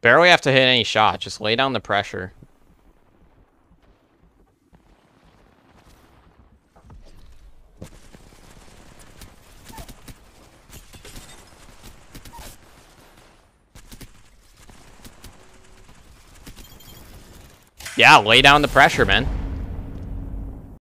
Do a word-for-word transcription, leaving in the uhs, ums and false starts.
Barely have to hit any shot. Just lay down the pressure. Yeah, lay down the pressure, man.